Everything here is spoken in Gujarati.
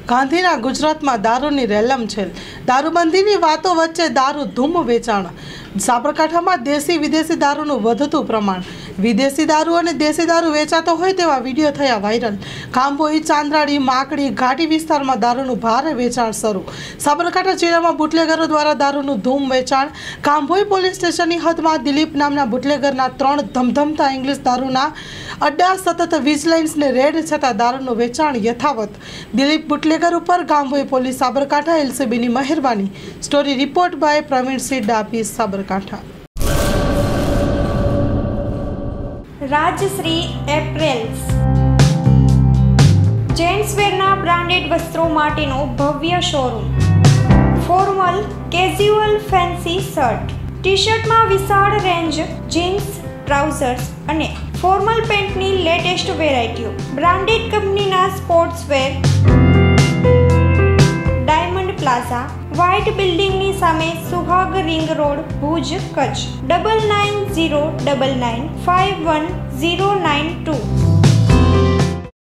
ગાંધીના ગુજરાતમાં દારૂની રેલમછેલ, દારૂબંધીની વાતો વચ્ચે દારૂ ધૂમ વેચાણ. સાબરકાંઠામાં દેશી વિદેશી દારૂનું વધતું પ્રમાણ. વિદેશી દારૂ અને દેશી દારૂ વેચાતો હોય તેવા વિડીયો થયા વાયરલ. ખાંભોઈ, ચાંદ્રાડી, માકડી, ઘાટી વિસ્તારમાં દારૂનું ભારે વેચાણ શરૂ. સાબરકાંઠા જિલ્લામાં બુટલેગરો દ્વારા દારૂનું ધૂમ વેચાણ. ખાંભોઈ પોલીસ સ્ટેશનની હદમાં દિલીપ નામના બુટલેગરના 3 ધમધમતા ઇંગ્લિશ દારૂના અડ્ડા સતત વિજિલન્સને રેડ છતાં દારૂનું વેચાણ યથાવત. દિલીપ બુટલેગર ઉપર ખાંભોઈ પોલીસ સાબરકાંઠા એલસીબીની મહેરબાની. Story report by Pravinsinh Dabhi, Sabarkantha. Rajshree apparels જેન્ટ્સવેરના બ્રાન્ડેડ વસ્ત્રો માટેનો ભવ્ય showroom. Formal, casual, fancy shirt, ટી-શર્ટમાં વિશાળ રેન્જ, જીન્સ, ટ્રાઉઝર્સ અને ફોર્મલ પેન્ટની લેટેસ્ટ વેરાયટીઓ. બ્રાન્ડેડ કંપનીના સ્પોર્ટ્સવેર. ડાયમંડ પ્લાઝા, વ્હાઇટ બિલ્ડિંગની સામે, સુહાગ રિંગ રોડ, ભુજ, કચ્છ. 9909951092.